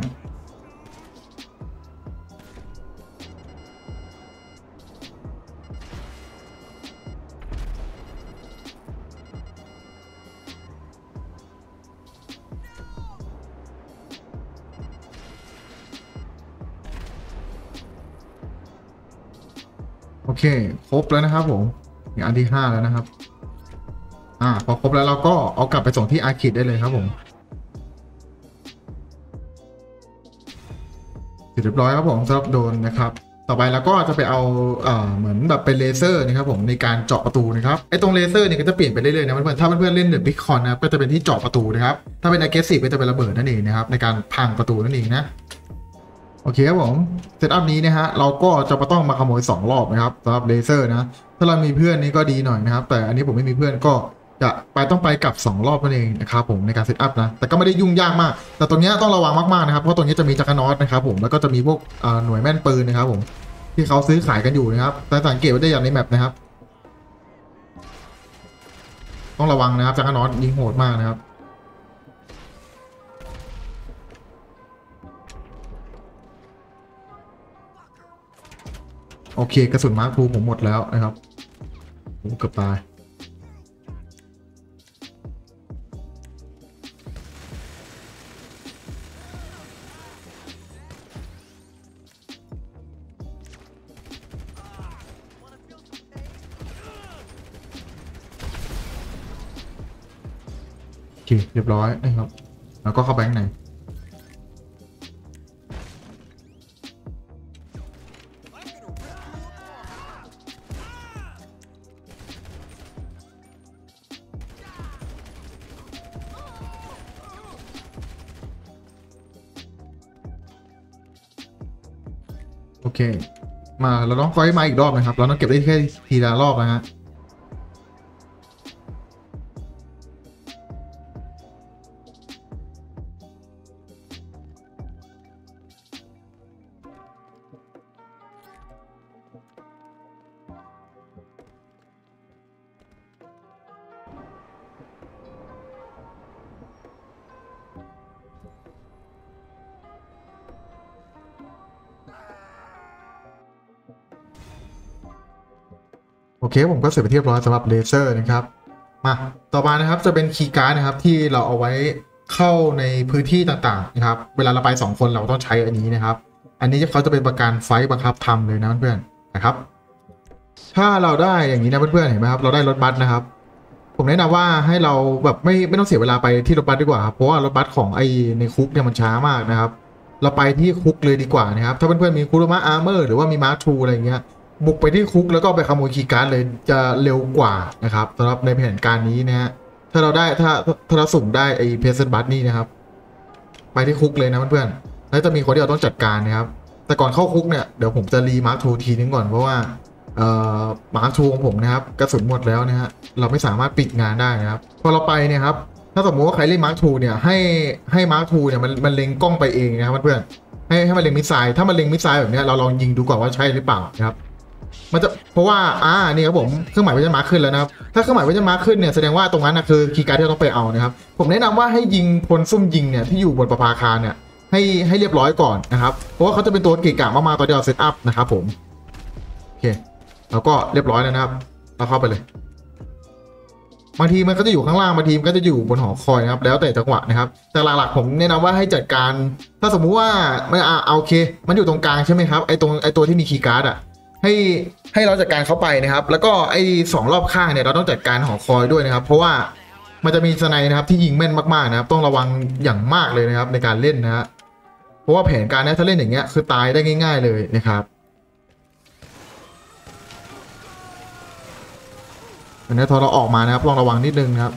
โอเคครบแล้วนะครับผมอันที่ห้าแล้วนะครับอ่าพอครบแล้วเราก็เอากลับไปส่งที่อาร์คิดได้เลยครับผมเรียบร้อยครับผมสำหรับโดนนะครับต่อไปเราก็จะไปเอาเอ่อเหมือนแบบเป็นเลเซอร์นะครับผมในการเจาะประตูนะครับไอ้ตรงเลเซอร์เนี่ยก็จะเปลี่ยนไปเรื่อยๆนะเพื่อนๆถ้าเพื่อนๆเล่นเดอะบิ๊กคอนนะครับก็จะเป็นที่เจาะประตูนะครับถ้าเป็น aggressive ก็จะเป็นระเบิดนั่นเองนะครับในการพังประตูนั่นเองนะโอเคครับผมเซตอัพนี้นะฮะเราก็จะต้องมาขโมยสองรอบนะครับสำหรับเลเซอร์นะถ้าเรามีเพื่อนนี่ก็ดีหน่อยนะครับแต่อันนี้ผมไม่มีเพื่อนก็จะไปต้องไปกลับสองรอบนั่นเองนะครับผมในการเซตอัพนะแต่ก็ไม่ได้ยุ่งยากมากแต่ตรงนี้ต้องระวังมากๆนะครับเพราะตรงนี้จะมีจักรนอตนะครับผมแล้วก็จะมีพวกหน่วยแม่นปืนนะครับผมที่เขาซื้อขายกันอยู่นะครับแต่สังเกตไว้ได้อย่างในแมปนะครับต้องระวังนะครับจักรนอตยิงโหดมากนะครับโอเคกระสุนมาร์คทูผมหมดแล้วนะครับผมเกือบตายโอเคเรียบร้อยนะครับแล้วก็เข้าไปข้างในโอเคมาเราต้องไฟมาอีกรอบนะครับเราต้องเก็บได้แค่ทีละรอบนะฮะโอเคผมก็เสร็จไปเรียบร้อยสำหรับเลเซอร์นะครับมาต่อมานะครับจะเป็นคีย์การ์ดนะครับที่เราเอาไว้เข้าในพื้นที่ต่างๆนะครับเวลาเราไปสองคนเราต้องใช้อันนี้นะครับอันนี้เขาจะเป็นประกันไฟบังคับทำเลยนะเพื่อนๆนะครับถ้าเราได้อย่างนี้นะเพื่อนๆเห็นไหมครับเราได้รถบัสนะครับผมแนะนำว่าให้เราแบบไม่ไม่ต้องเสียเวลาไปที่รถบัสดีกว่าครับเพราะว่ารถบัสของไอในคุกเนี่ยมันช้ามากนะครับเราไปที่คุกเลยดีกว่านะครับถ้าเพื่อนๆมีคุรุมะอาร์เมอร์หรือว่ามีมาร์ทูอะไรเงี้ยบุกไปที่คุกแล้วก็ไปขโมยคีย์การ์ดเลยจะเร็วกว่านะครับสำหรับในแผนการนี้นะฮะถ้าเราได้ถ้าถ้าเราสุ่มได้ไอเพสเซนบัสนี่นะครับไปที่คุกเลยนะเพื่อนๆแล้วจะมีคนที่เราต้องจัดการนะครับแต่ก่อนเข้าคุกเนี่ยเดี๋ยวผมจะรีมาร์ทูทีนึงก่อนเพราะว่าเอ่อมาร์ทูของผมนะครับกระสุนหมดแล้วนะฮะเราไม่สามารถปิดงานได้นะครับพอเราไปเนี่ยครับถ้าสมมติว่าใครเล่นมาร์ทูเนี่ยให้ให้มาร์ทูเนี่ยมันมันเล็งกล้องไปเองนะครับเพื่อนๆให้ให้มันเล็งมิสไซล์ถ้ามันเล็งมิสไซล์แบบนี้เราลองยิงดูก่อนว่าใช่หรือเปล่านะครับมันจะเพราะว่าอ่านี่ครับผมเครื่องหมายเวชมาร์ขึ้นแล้วนะครับถ้าเครื่องหมายเวชมาร์ขึ้นเนี่ยแสดงว่าตรงนั้นนะคือคีย์การ์ดที่เราต้องไปเอานะครับผมแนะนำว่าให้ยิงพลซุ่มยิงเนี่ยที่อยู่บนประภาคารเนี่ยให้ให้เรียบร้อยก่อนนะครับเพราะว่าเขาจะเป็นตัวเกะกะมากๆตอนที่เราเซตอัพนะครับผมโอเคแล้วก็เรียบร้อยแล้วนะครับเราเข้าไปเลยบางทีมันก็จะอยู่ข้างล่างบางทีมันก็จะอยู่บนหอคอยนะครับแล้วแต่จังหวะนะครับแต่หลักๆผมแนะนำว่าให้จัดการถ้าสมมุติว่าไม่อ่าโอเคมันอยู่ตรงกลางใช่ไหมครับไอตรงไอตัวที่มีคีย์การ์ดอ่ะให้ให้เราจัดการเข้าไปนะครับแล้วก็ไอสองรอบข้างเนี่ยเราต้องจัดการหอคอยด้วยนะครับเพราะว่ามันจะมีสไนนะครับที่ยิงแม่นมากๆนะครับต้องระวังอย่างมากเลยนะครับในการเล่นนะฮะเพราะว่าแผนการนี้ถ้าเล่นอย่างเงี้ยคือตายได้ง่ายๆเลยนะครับอันนี้พอเราออกมานะครับลองระวังนิดนึงนะครับ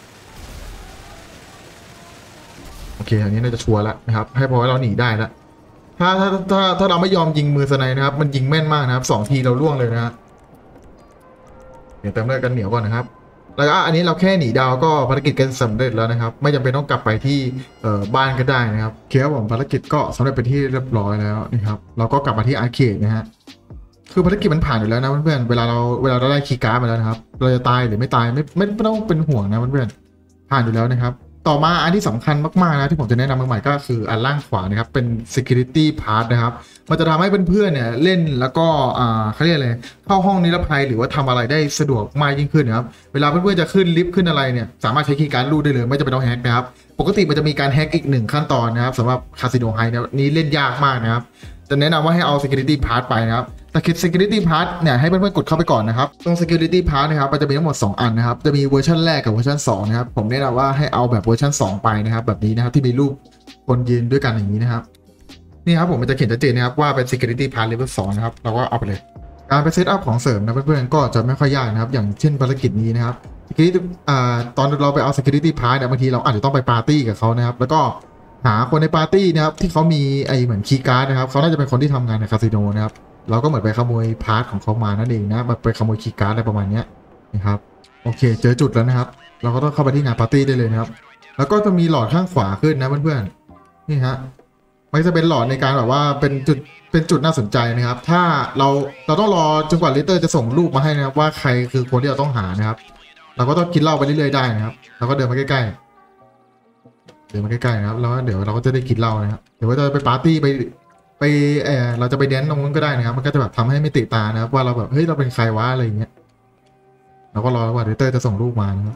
โอเคอันนี้น่าจะชัวร์แล้วนะครับให้พอให้เราหนีได้แล้วถ้าถ้าถ้าถ้าเราไม่ยอมยิงมือสไนนะครับมันยิงแม่นมากนะครับสองทีเราล่วงเลยนะฮะเดี๋ยวเติมเลือดกันเหนียวก่อนนะครับแล้วก็อันนี้เราแค่หนีดาวก็ภารกิจก็สำเร็จแล้วนะครับไม่จำเป็นต้องกลับไปที่เอ่อบ้านก็ได้นะครับเคลียร์ผมภารกิจก็สำเร็จไปที่เรียบร้อยแล้วนะครับเราก็กลับมาที่อาร์เคดนะฮะคือภารกิจมันผ่านอยู่แล้วนะเพื่อนๆเวลาเราเวลาเราได้คีย์การ์ดมาแล้วนะครับเราจะตายหรือไม่ตายไม่ไม่ไม่ต้องเป็นห่วงนะเพื่อนๆผ่านอยู่แล้วนะครับต่อมาอันที่สำคัญมากๆนะที่ผมจะแนะนำมาใหม่ก็คืออันล่างขวานะครับเป็น security part นะครับมันจะทำให้เพื่อนๆเนี่ยเล่นแล้วก็อ่าเขาเรียกอะไรเข้าห้องนิรภัยหรือว่าทำอะไรได้สะดวกมากยิ่งขึ้นนะครับเวลาเพื่อนๆจะขึ้นลิฟต์ขึ้นอะไรเนี่ยสามารถใช้คีย์การ์ดรูดได้เลยไม่จำเป็นต้องแฮกนะครับปกติมันจะมีการแฮกอีกหนึ่งขั้นตอนนะครับสำหรับคาสิโนไฮนี้เล่นยากมากนะครับจะแนะนำว่าให้เอา security part ไปนะครับแต่คิด security part เนี่ยให้เพื่อนๆกดเข้าไปก่อนนะครับตรง security part นะครับมันจะมีทั้งหมดสองอันนะครับจะมีเวอร์ชันแรกกับเวอร์ชันสองนะครับผมแนะนำว่าให้เอาแบบเวอร์ชันสองไปนะครับแบบนี้นะครับที่มีรูปคนยืนด้วยกันอย่างนี้นะครับนี่ครับผมมันจะเขียนชัดเจนนะครับว่าเป็น security part level สองนะครับเราก็เอาไปเลยการไปเซตอัพของเสริมนะเพื่อนๆก็จะไม่ค่อยยากนะครับอย่างเช่นภารกิจนี้นะครับ security อ่าตอนเราไปเอา security part เนี่ยบางทีเราอาจจะต้องไปปาร์ตี้กับเขานะครับแล้วก็หาคนในปาร์ตี้นะครับที่เขามีไอเหมือนคีย์การ์ดนะครับเขาน่าจะเป็นคนที่ทำงานในคาสิโนนะครับเราก็เหมือนไปขโมยพาร์ทของเขามานั่นเองนะแบบไปขโมยคีย์การ์ดอะไรประมาณนี้นะครับโอเคเจอจุดแล้วนะครับเราก็ต้องเข้าไปที่งานปาร์ตี้ได้เลยนะครับแล้วก็จะมีหลอดข้างขวาขึ้นนะเพื่อนๆนี่ฮะมันจะเป็นหลอดในการแบบว่าเป็นจุดเป็นจุดน่าสนใจนะครับถ้าเราเราต้องรอจนกว่าลิเตอร์จะส่งรูปมาให้นะครับว่าใครคือคนที่เราต้องหานะครับเราก็ต้องกินเหล้าไปเรื่อยๆได้นะครับเราก็เดินมาใกล้ๆเดินมาใกล้ๆนะครับแล้วเดี๋ยวเราก็จะได้กินเหล้านะครับเดี๋ยวว่าจะไปปาร์ตี้ไปไปเออเราจะไปแดนตรงนู้นก็ได้นะครับมันก็จะแบบทำให้ไม่ติดตานะครับว่าเราแบบเฮ้ยเราเป็นใครวะอะไรอย่างเงี้ยเราก็รอว่าลิเตอร์จะส่งรูปมานะครับ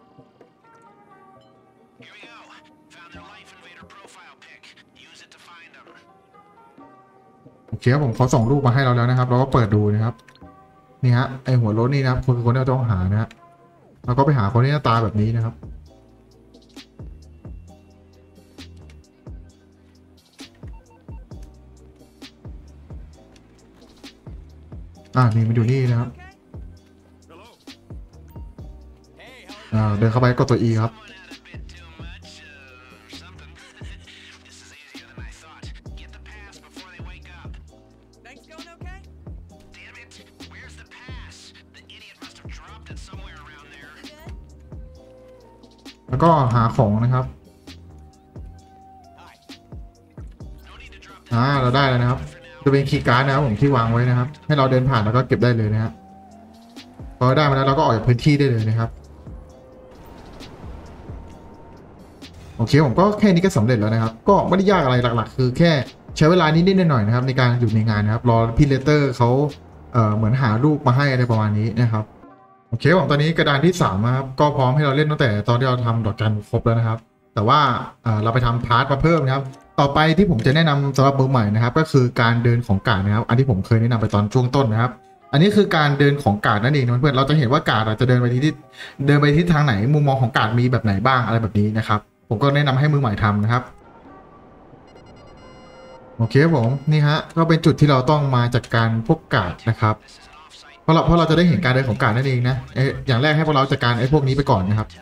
โอเคครับผมเขาส่งรูปมาให้เราแล้วนะครับเราก็เปิดดูนะครับนี่ฮะไอหัวรถนี่นะครับคนคือคนที่เราต้องหานะฮะเราก็ไปหาคนที่หน้าตาแบบนี้นะครับอ่านี่มันอยู่นี่นะครับอ่าเดินเข้าไปกดตัว E ครับแล้วก็หาของนะครับอ่าเราได้แล้วนะครับจะเป็นคีย์การ์ดนะครับผมที่วางไว้นะครับให้เราเดินผ่านแล้วก็เก็บได้เลยนะฮะพอได้มาแล้วเราก็ออกจากพื้นที่ได้เลยนะครับโอเคผมก็แค่นี้ก็สำเร็จแล้วนะครับก็ไม่ได้ยากอะไรหลักๆคือแค่ใช้เวลานิดๆหน่อยๆนะครับในการอยู่ในงานนะครับรอพี่เลเตอร์เขาเอ่อเหมือนหารูปมาให้อะไรประมาณนี้นะครับโอเคผมตอนนี้กระดานที่สามนะครับก็พร้อมให้เราเล่นตั้งแต่ตอนที่เราทำดอกจันครบแล้วนะครับแต่ว่าเอ่อเราไปทำพาร์ทมาเพิ่มนะครับต่อไปที่ผมจะแนะนำสำหรับมือใหม่นะครับก็คือการเดินของกาดนะครับอันที่ผมเคยแนะนำไปตอนช่วงต้นนะครับอันนี้คือการเดินของกาดนั่นเองนะเพื่อนเราจะเห็นว่ากาดจะเดินไปที่เดินไปทิศทางไหนมุมมองของกาดมีแบบไหนบ้างอะไรแบบนี้นะครับผมก็แนะนำให้มือใหม่ทำนะครับโอเคผมนี่ฮะก็เป็นจุดที่เราต้องมาจัดการพวกกาดนะครับเพราะเราเพราะเราจะได้เห็นการเดินของกาดนั่นเองนะเอ๊ะอย่างแรกให้พวกเราจัดการไอ้พวกนี้ไปก่อนนะครับ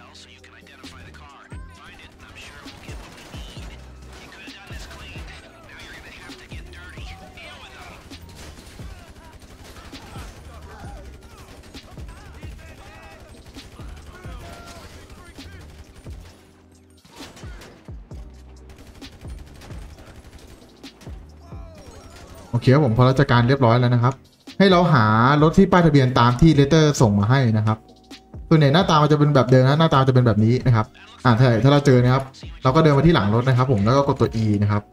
โอเคผมพอเราจัดการเรียบร้อยแล้วนะครับให้เราหารถที่ป้ายทะเบียนตามที่เลเตอร์ส่งมาให้นะครับตัวไหนหน้าตามันจะเป็นแบบเดิมนะหน้าตาจะเป็นแบบนี้นะครับอ่าถ้าถ้าเราเจอนะครับเราก็เดินมาที่หลังรถนะครับผมแล้วก็กดตัว E นะครับ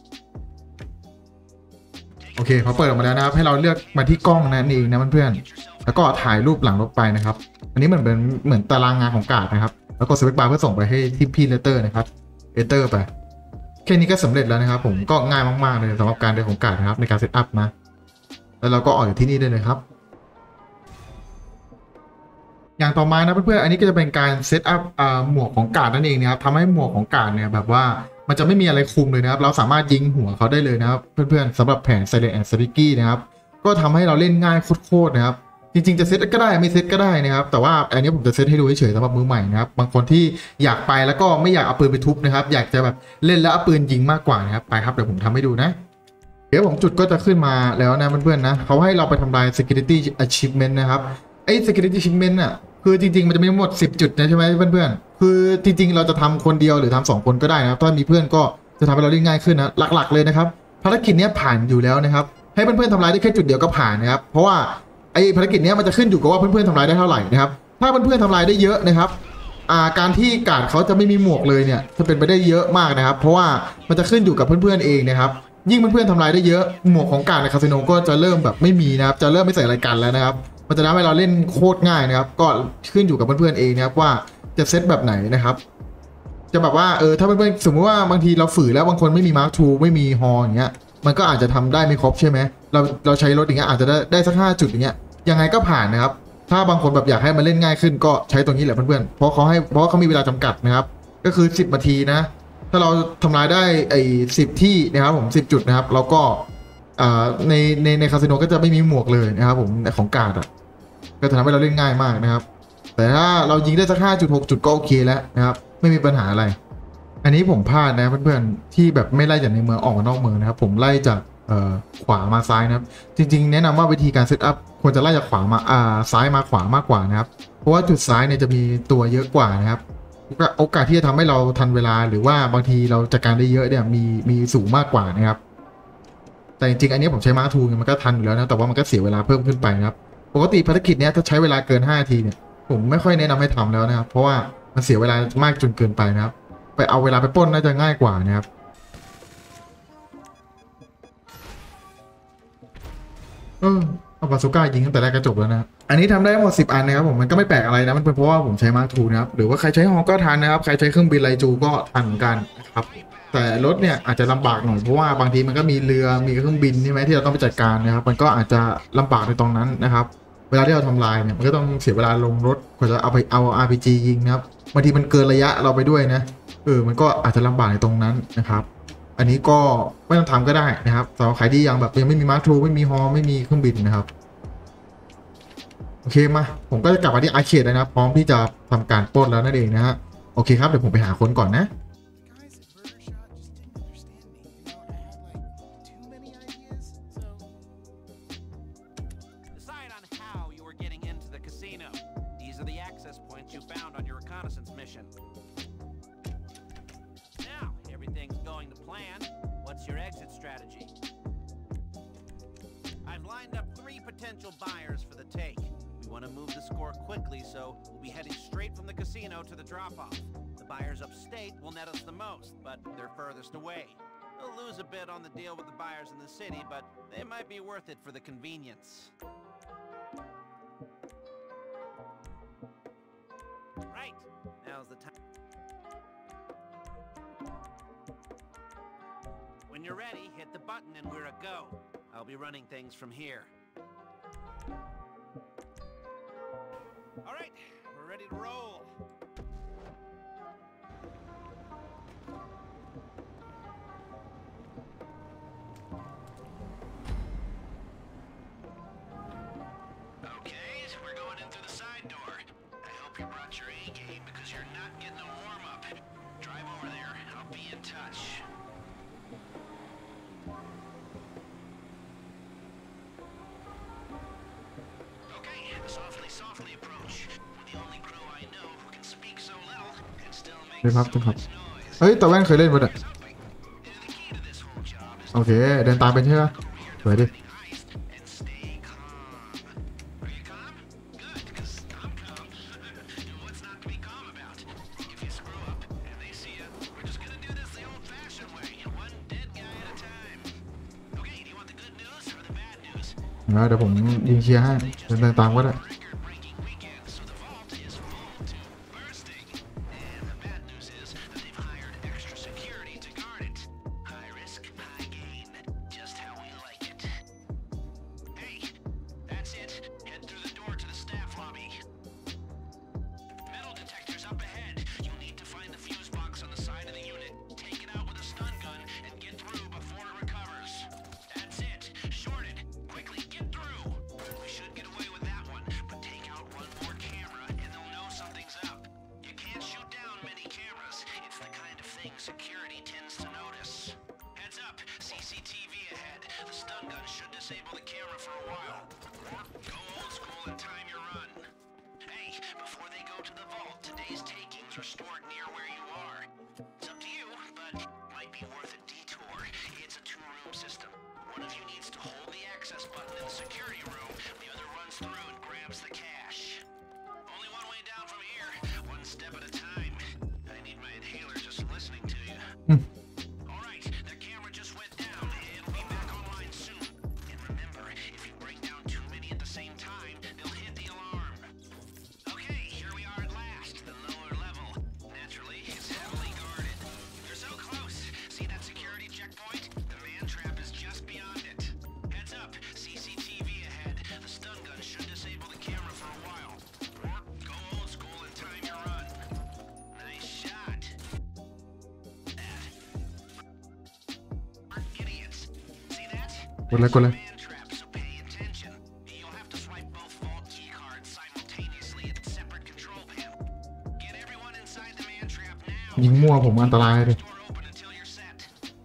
โอเคพอเปิดออกมาแล้วนะครับให้เราเลือกมาที่กล้องนั่นเองนะเพื่อนๆแล้วก็ถ่ายรูปหลังรถไปนะครับอันนี้เหมือนเป็นเหมือนตารางงานของการ์ดนะครับแล้วก็สวิตช์บาร์เพื่อส่งไปให้ที่พี่เลเตอร์นะครับเลเตอร์ไปแค่นี้ก็สำเร็จแล้วนะครับผมก็ง่ายมากๆเลยสำหรับการเดินของการ์ดนะครับในการเซตอัพนะแล้วเราก็ออกจากที่นี่ได้เลยครับอย่างต่อมานะเพื่อนๆอันนี้ก็จะเป็นการเซตอัพหมวกของการ์ดนั่นเองนะครับทำให้หมวกของการ์ดเนี่ยแบบว่ามันจะไม่มีอะไรคุมเลยนะครับเราสามารถยิงหัวเขาได้เลยนะครับเพื่อนๆสำหรับแผน Silent and Sneaky นะครับก็ทำให้เราเล่นง่ายโคตรๆนะครับจริงๆจะเซตก็ได้ไม่เซตก็ได้นะครับแต่ว่าอันนี้ผมจะเซตให้ดูเฉยๆสำหรับมือใหม่นะครับบางคนที่อยากไปแล้วก็ไม่อยากเอาปืนไปทุบนะครับอยากจะแบบเล่นแล้วเอาปืนยิงมากกว่านะครับไปครับเดี๋ยวผมทำให้ดูนะเดี๋ยวผมจุดก็จะขึ้นมาแล้วนะเพื่อนๆนะเขาให้เราไปทำลาย security achievement นะครับไอ้ security achievement อ่ะคือจริงๆมันจะมีทั้งหมดสิบจุดนะใช่ไหมเพื่อนๆคือจริงๆเราจะทำคนเดียวหรือทำสองคนก็ได้นะครับถ้ามีเพื่อนก็จะทำให้เราเล่นง่ายขึ้นนะหลักๆเลยนะครับภารกิจนี้ผ่านอยู่แล้วนะครับให้เพื่อนๆทำลายได้แค่จุดเดียวก็ผ่านนะครับเพราะว่าไอ้ภารกิจนี้มันจะขึ้นอยู่กับว่าเพื่อนๆทำลายได้เท่าไหร่นะครับถ้าเพื่อนๆทำลายได้เยอะนะครับอ่าการที่การ์ดเขาจะไม่มีหมวกเลยเนี่ยจะเป็นไปได้เยอะมากนะครับเพราะว่ามันจะขึ้นอยู่กับเพื่อนๆเองนะครับยิ่งเพื่อนๆทำลายได้เยอะหมวกของการ์ดในคาสิโนก็จะเริ่มแบบไม่มีนะครับจะเริ่มไม่ใส่อะไรกันแล้วนะครับมันจะทำให้เราเล่นโคตรง่ายนะครับก็ขึ้นอยู่กับเพื่อนๆเองนะครับว่าจะเซตแบบไหนนะครับจะแบบว่าเออถ้าเพื่อนๆสมมติว่าบางทีเราฝืนแล้วบางคนไม่มีมาร์คทูไม่มีฮออย่างเงี้ยมันก็อาจจะทำได้ไม่ครบใช่ไหมเราเราใช้รถอย่างเงี้ยอาจจะได้ได้สักห้าจุดอย่างเงี้ยยังไงก็ผ่านนะครับถ้าบางคนแบบอยากให้มันเล่นง่ายขึ้นก็ใช้ตรงนี้แหละเพื่อนๆเพราะเขาให้เพราะเขามีเวลาจำกัดนะครับก็คือสิบนาทีนะถ้าเราทำลายได้ไอ้สิบที่นะครับผมสิบจุดนะครับเราก็ในในในคาสิโนก็จะไม่มีหมวกเลยนะครับผมของการ์ดอ่ะก็จะทำให้เราเล่นง่ายมากนะครับแต่ถ้าเรายิงได้สักห้าจุดหกจุดก็โอเคแล้วนะครับไม่มีปัญหาอะไรอันนี้ผมพลาดนะเพื่อนๆที่แบบไม่ไล่จากในเมืองออกมานอกเมืองนะครับผมไล่จากขวามาซ้ายนะครับจริงๆแนะนำว่าวิธีการเซตอัพควรจะไล่จากขวามาอ่าซ้ายมาขวามากกว่านะครับเพราะว่าจุดซ้ายเนี่ยจะมีตัวเยอะกว่านะครับโอกาสที่จะทำให้เราทันเวลาหรือว่าบางทีเราจัดการได้เยอะเนี่ยมีมีสูงมากกว่านะครับแต่จริงๆอันนี้ผมใช้มาร์คทูมันก็ทันอยู่แล้วนะแต่ว่ามันก็เสียเวลาเพิ่มขึ้นไปนะครับปกติภารกิจนี้ถ้าใช้เวลาเกินห้านาทีเนี่ยผมไม่ค่อยแนะนำให้ทำแล้วนะครับเพราะว่ามันเสียเวลามากจนเกินไปนะครับไปเอาเวลาไปปล้นน่าจะง่ายกว่านะครับเออเอาบาซูก้ายิงตั้งแต่แรกก็จบแล้วนะอันนี้ทำได้หมดสิบอันนะครับผมมันก็ไม่แปลกอะไรนะมันเป็นเพราะว่าผมใช้มาร์คทูนะครับหรือว่าใครใช้ฮอก็ทันนะครับใครใช้เครื่องบินไลจูก็ทันเหมือนกันนะครับแต่รถเนี่ยอาจจะลำบากหน่อยเพราะว่าบางทีมันก็มีเรือมีเครื่องบินใช่ไหมที่เราต้องไปจัดการนะครับมันก็อาจจะลำบากในตรงนั้นนะครับเวลาที่เราทำลายเนี่ยมันก็ต้องเสียเวลาลงรถกว่าจะเอาไปเอา อาร์ พี จี ยิงนะครับบางทีมันเกินระยะเราไปด้วยนะเออมันก็อาจจะลำบากในตรงนั้นนะครับอันนี้ก็ไม่ต้องทำก็ได้นะครับสำหรับใครที่ยังแบบยังไม่มีมาร์คทูไม่มีฮอไม่มีเครื่องบินนะครับโอเคมาผมก็จะกลับมาที่อาร์เคดนะครับพร้อมที่จะทำการปล้นแล้วนั่นเองนะฮะโอเคครับเดี๋ยวผมไปหาคนก่อนนะ potential buyers for the take. We want to move the score quickly, so we'll be heading straight from the casino to the drop-off. The buyers upstate will net us the most, but they're furthest away. They'll lose a bit on the deal with the buyers in the city, but they might be worth it for the convenience. right, now's the time. When you're ready, hit the button and we're a go. I'll be running things from here. All right, we're ready to roll. Okay, we're going in through the side door. I hope you brought your A game because you're not getting a warm-up. Drive over there, I'll be in touch. Okay, softly, softly approach. We're the only crew I know who can speak so little and still make ได้ so ครับได้ครับ much noise. เฮ้ยตะแว่นเคยเล่นปะเนี่ย Something. And the key to this whole job is โอเคเดินตามเป็นใช่ไหมสวยดิ finding heist and stay calm. Are you calm? Good, because I'm calm. What's not to be calm about? If you screw up and they see you, we're just gonna do this the old-fashioned way, one dead guy at a time. Okay, do you want the good news or the bad news? เดี๋ยวผมยิงเชียร์ให้เดินตามก็ได้ Record-breaking weekend, so the vault is full to bursting. And the bad news is that they've hired extra security to guard it. High risk, high gain. Just how we like it. Hey, that's it. Head through the door to the staff lobby. Metal detectors up ahead. You'll need to find the fuse box on the side of the unit, take it out with a stun gun, and get through before it recovers. That's it. Short it. Quickly, get through. We should get away with that one, but take out one more camera and they'll know something's up. You can't shoot down many cameras. It's the kind of thing security tends to notice. Heads up, C C T V ahead. The stun gun should disable the camera for a while. Or go old school and time your run. Hey, before they go to the vault, today's takings are stored near where you are. It's up to you, but might be worth a detour. It's a two-room system. One of you needs to hold the access button in the security room. The other runs through and grabs the cash. Only one way down from here. One step at a time. I need my inhaler just listening to you. All right, the camera just went down. It'll be back online soon. And remember, if you bring down too many at the same time, they'll hit the alarm. Okay, here we are at last, the lower level. Naturally, it's heavily guarded. You're so close. See that security checkpoint? The man trap is just beyond it. Heads up, C C T V ahead. The stun gun should disable the camera for a while. Or go old school and time your run. Nice shot. Aren't idiots. See that? กดเลยกดเลย Man trap, so pay attention. You'll have to swipe both vault key cards simultaneously at the separate control panel. Get everyone inside the man trap now. ยิงมั่วผมอันตรายเลย Door open until you're set.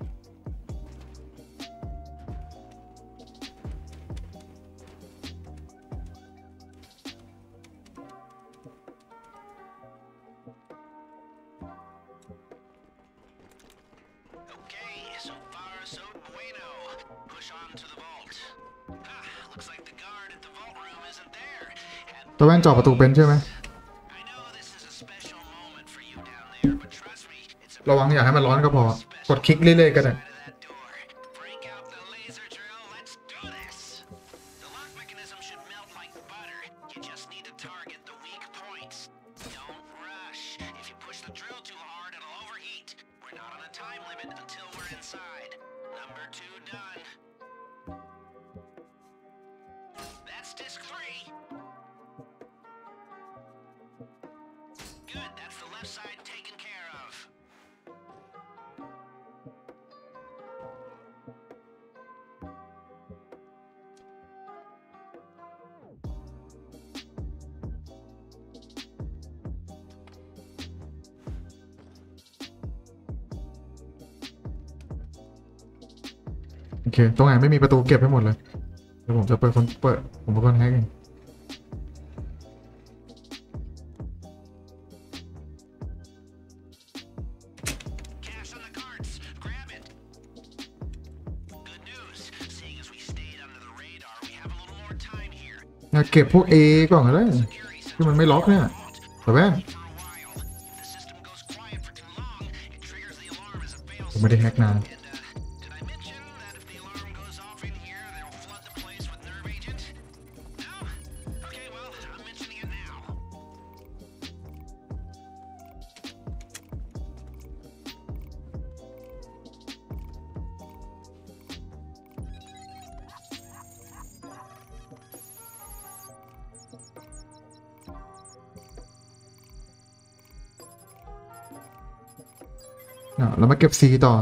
Okay, so far so bueno. Push on to the vault. Ah, looks like the guard at the vault room isn't there. And ตะแว่นเจาะประตูเป็นใช่ไหม I know this is a special moment for you down there, but trust me, it's a ระวังอย่าให้มันร้อนก็พอกดคลิกเรื่อยๆก็ได้ side of that door. Break out the laser drill. Let's do this. The lock mechanism should melt like butter. You just need to target the weak points. Don't rush. If you push the drill too hard, it'll overheat. We're not on a time limit until we're inside. Number two done. That's disc three. Good, that's the left side taken care of. โอเคตรงไหนไม่มีประตูเก็บให้หมดเลยเดี๋ยวผมจะเปิดคนเปิดผมเป็นคนแฮกเอง Cash on the carts. Grab it. Good news. Seeing as we stayed under the radar, we have a little more time here. อยากเก็บพวก A ก่อนก็ได้ Security ที่มันไม่ล็อกเนี่ยตะแว่น for a while. If the system goes quiet for too long, it triggers the alarm as a ผมไม่ได้แฮกนาน And, uh, did I mention that if the alarm goes off in here, they'll flood the place with nerve agent? No? Okay, well, I'm mentioning it now. เนาะเรามาเก็บ C ต่อ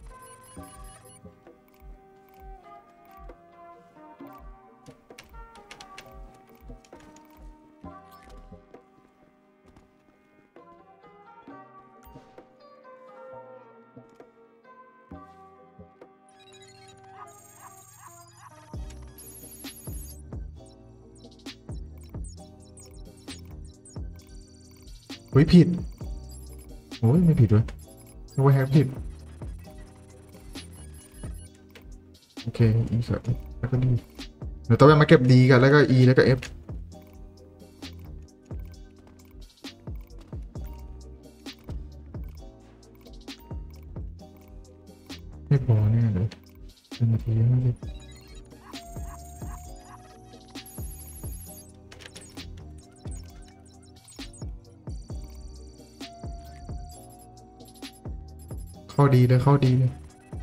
เฮ้ยผิดโอ้ยไม่ผิดด้วยนึกว่าแฮกผิดโอเค E เสร็จแล้วก็ดีเดี๋ยวต้องไปมาเก็บ D กันแล้วก็ E แล้วก็ F ไม่พอแน่เลยเป็นนาทีไม่ได้เข้าดีเลยเข้าดีเลย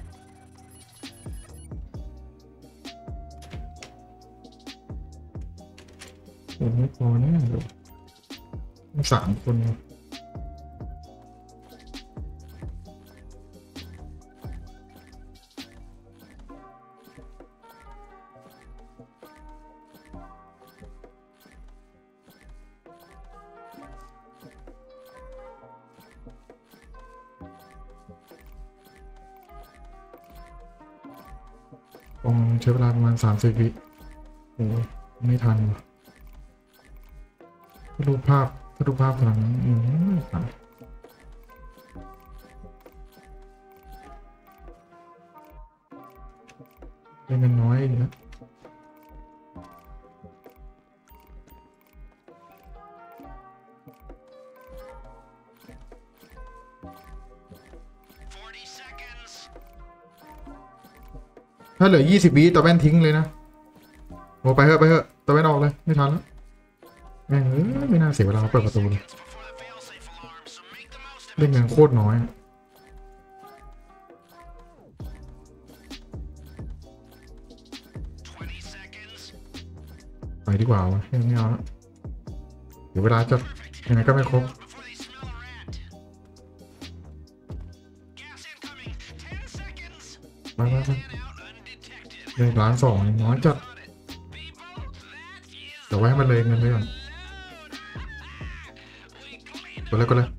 โอ้ไม่พอแน่เลยสามคนคงใช้เวลาประมาณสามสิบวิโอ้ไม่ทันว่ะถ้าดูภาพถ้าดูภาพหลังอืมไม่ทันเป็นเงินน้อยอีกนะถ้าเหลือยี่สิบวิตะแว่นทิ้งเลยนะโอ้ไปเถอะไปเถอะตะแว่นออกเลยไม่ทันแล้วแม่งเอ้ยไม่น่าเสียเวลาเปิดประตูเลยเล่นเงินโคตรน้อยไปดีกว่าวะไม่เอาแล้วเดี๋ยวเวลาจะยังไงก็ไม่ครบไปไปไปเลยล้านสองน้อยจัดเดี๋ยวไว้ให้มันเลยเงินไปก่อนกดเลยกดเลย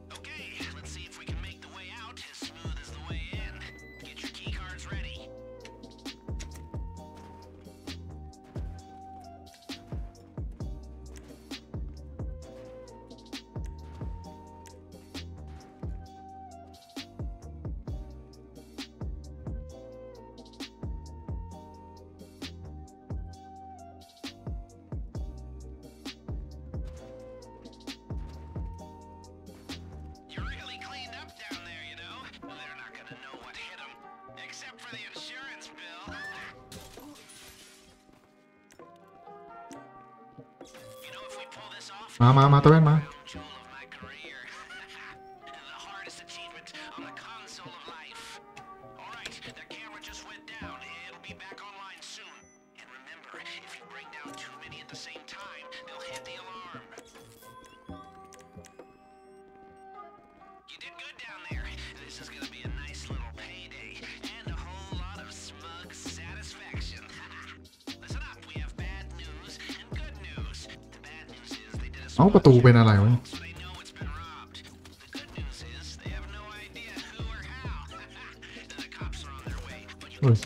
มามามาตะแว่นมาเอ้าประตูเป็นอะไรวะเฮ้ย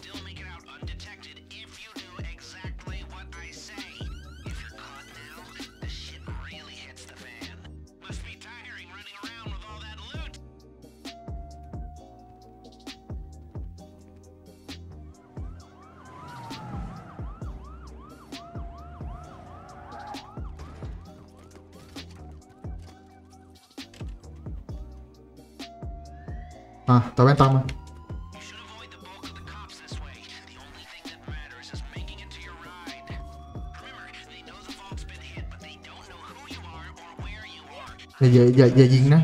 อ่ะตะแว่นตามมาอย่าอย่าอย่ายิงนะ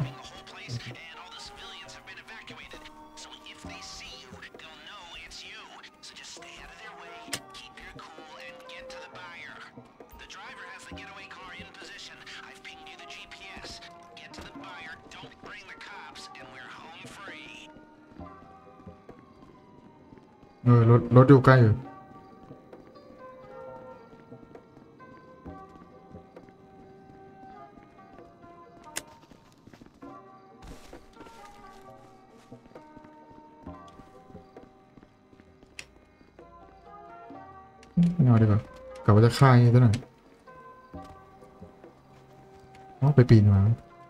เออรถรถอยู่ใกล้อยู่ไม่เอาดีกว่ากลับว่าจะฆ่าอย่างนี้ซะหน่อยอ๋อไปปีนมา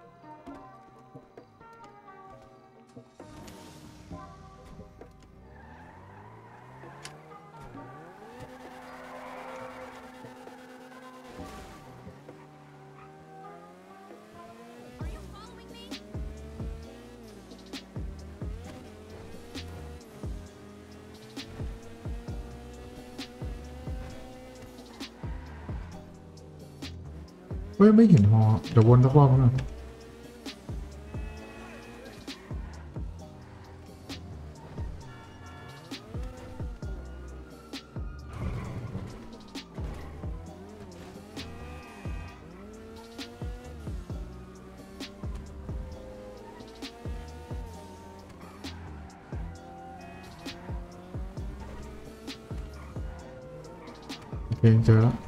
เฮ้ยไม่เห็นฮอเดี๋ยววนสักรอบก่อนโอเคเจอแล้ว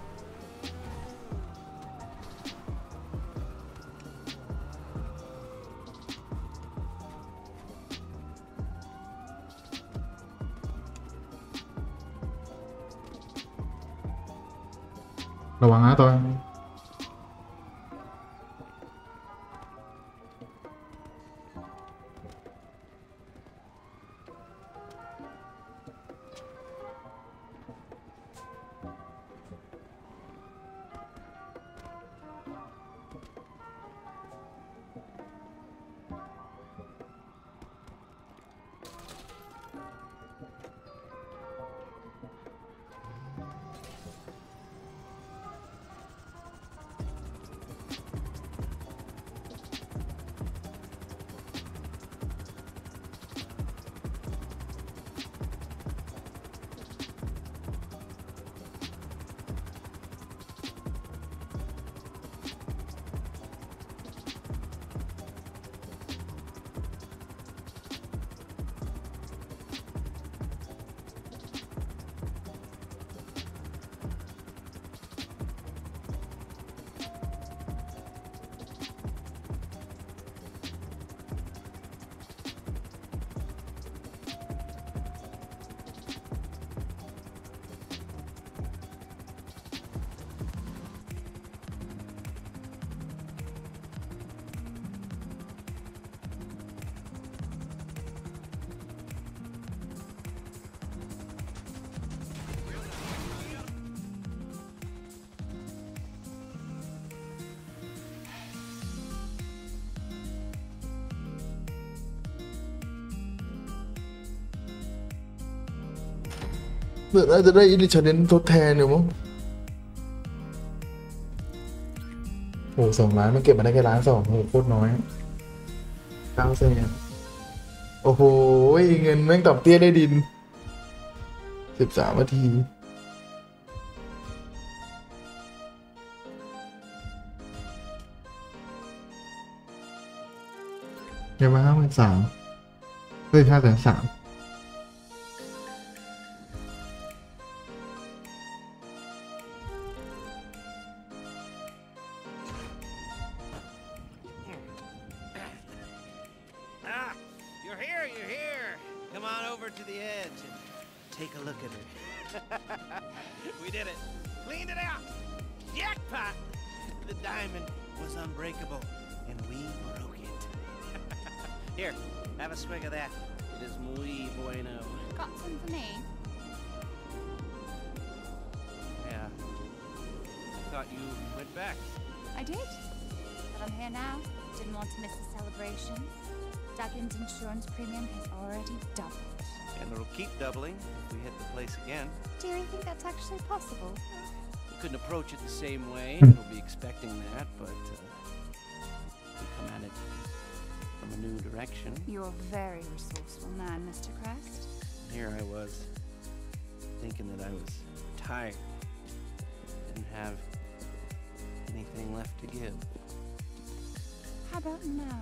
ระวังนะตอนเมื่อน่าจะได้อินิชเดนทดแทนอยู่มั้งโอ้สองล้านมันเก็บมาได้แค่ล้านสองโอ้โคตรน้อยเก้าแสนโอ้โหเงินแม่งต่ำเตี้ยได้ดินสิบสามนาทีเงินมาห้าหมื่นสามเฮ้ยห้าแสนสาม Ah, you're here, you're here. Come on over to the edge and take a look at her. We did it. Cleaned it out. Jackpot! The diamond was unbreakable, and we broke it. Here, have a swig of that. It is muy bueno. Got some for me? Yeah. I thought you went back. I did. But I'm here now. Didn't want to miss the celebration. Duggan's insurance premium has already doubled. And it'll keep doubling if we hit the place again. Do you think that's actually possible? We couldn't approach it the same way, and we'll be expecting that, but uh, we come at it from a new direction. You're a very resourceful man, Mister Crest. Here I was, thinking that I was tired, didn't have anything left to give. How about now?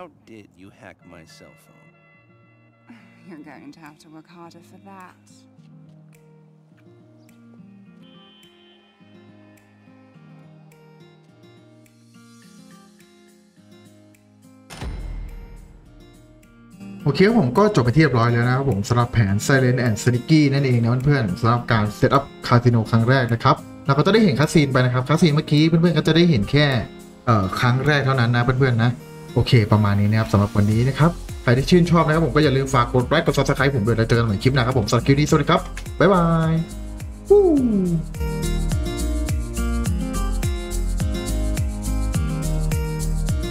How did you hack my cell phone? You're going to have to work harder for that. โอเคผมก็จบไปที่เรียบร้อยแล้วนะครับผมสำหรับแผน Silent and Sneaky นั่นเองนะเพื่อนๆสำหรับการเซตอัพคาสิโนครั้งแรกนะครับเราก็จะได้เห็นคัสซีนไปนะครับคัสซีนเมื่อกี้เพื่อนๆก็จะได้เห็นแค่เอ่อครั้งแรกเท่านั้นนะเพื่อนๆนะโอเคประมาณนี้นะครับสำหรับวันนี้นะครับใครที่ชื่นชอบนะครับผมก็อย่าลืมฝากกดไลค์กด ซับสไครบ์ ผมด้วยแล้วเจอกันใหม่คลิปหน้าครับผมสำหรับคลิปนี้สวัสดีครับบ๊ายบาย